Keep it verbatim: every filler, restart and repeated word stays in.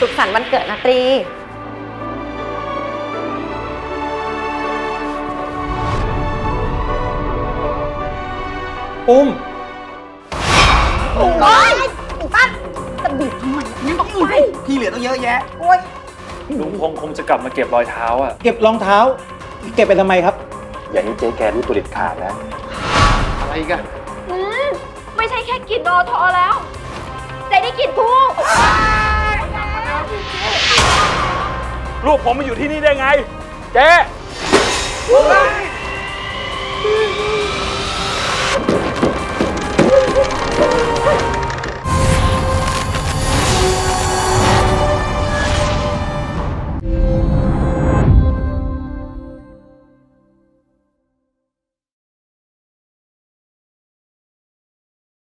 สุขสันต์วันเกิดนะตรีปุ้มโอ๊ยปั้นจะบีบทำไมนั่นก็ไปพี่เหลือต้องเยอะแยะโอ๊ยลุงพงคงจะกลับมาเก็บรอยเท้าอ่ะเก็บรองเท้าเก็บไปทำไมครับอย่างนี้เจ๊แกรู้ตัวเด็ดขาดนะอะไรกันอืมไม่ใช่แค่กินโอทอแล้วจะได้กินผู้ลูกผมมาอยู่ที่นี่ได้ไงเจ๊